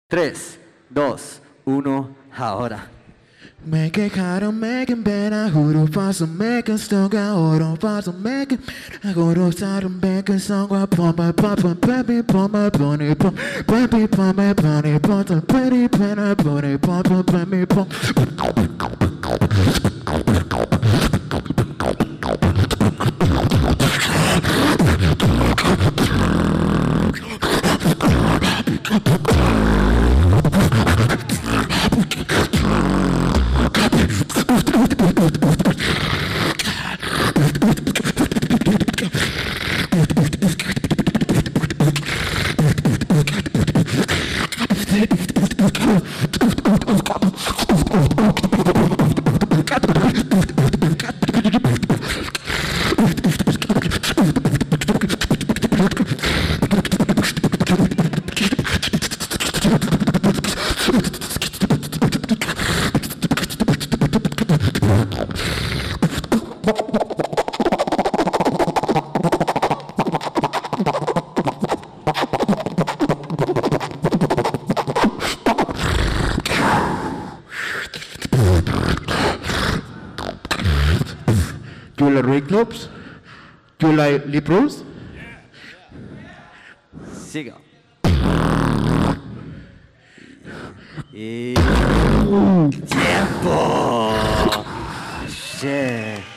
3, 2, 1, ahora. Make it harder, make it better. Who do fast make it stronger? Who do fast make it? I go to start and make it stronger. Pump my pump and baby pump my bunny pump. Baby pump my bunny pump and pretty penny bunny pump and baby pump. Do you like Ray Clubs? Do you like Lip Rose? Siga. Y... ¡Tiempo! Shit.